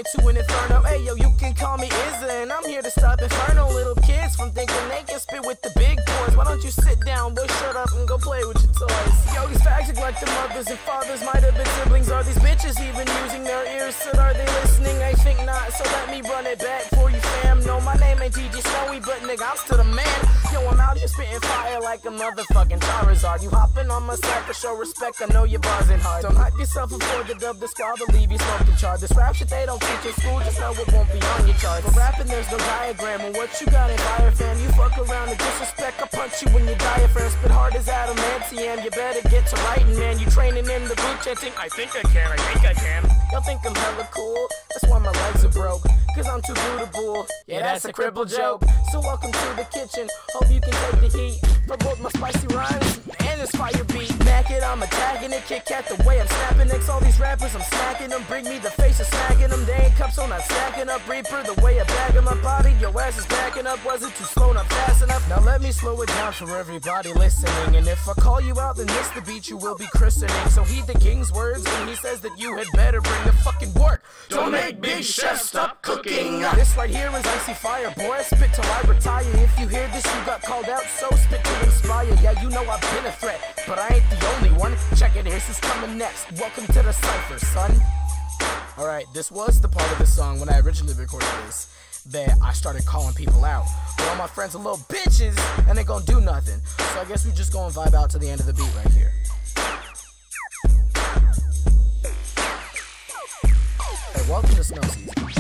to an inferno. Hey yo, you can call me Izza, and I'm here to stop inferno little kids from thinking they can spit with the big boys. Why don't you sit down, boy, shut up and go play with your toys. Yo, these fags look like the mothers and fathers might have been siblings. Are these bitches even using their ears? So are they listening? I think not, so let me run it back for you, fam. No, my name ain't DJ Snowy, but nigga, I'm still the man. Yo, I'm out here spitting fire like a motherfucking Charizard. You hopping on my Cypher, show respect, I know you're buzzing hard. Don't hype yourself before the dub, the squad will leave you smoking chart. This rap shit they don't teach in school, just know it won't be on your charts. For rapping there's no diagram, and what you got in fire, fam? You fuck around and disrespect, I'll punch you in your diaphragm. Spit hard as adamantium, you better get to writing, man. You training in the boot chanting, I think I can. Y'all think I'm hella cool, that's why my legs are broke, cause I'm too bootable. Yeah, that's a cripple joke. So welcome to the kitchen, hope you can take the heat for both my spicy rhymes and this fire beat. Mac it, I'm attacking it, Kit Kat the way I'm snapping next. All these rappers, I'm smacking them, bring me the face of smacking them. They ain't cups, so not stacking up. Reaper the way I bag in my body, your ass is backing up. Was it too slow, not fast enough? Now let me slow it down for everybody listening. And if I call you out, then this the beat you will be christening. So heed the king's words when he says that you had better bring the fucking work. Don't make big chef stop cooking. This right here is icy fire, boy. I spit till I retire. If you hear this, you got called out, so spit to inspire. Yeah, you know I've been a threat, but I ain't the only one. Check it, here's who's coming next. Welcome to the Cypher, son. Alright, this was the part of the song when I originally recorded this that I started calling people out. But all my friends are little bitches, and they gonna do nothing. So I guess we just gonna vibe out to the end of the beat right here. Hey, welcome to snow season.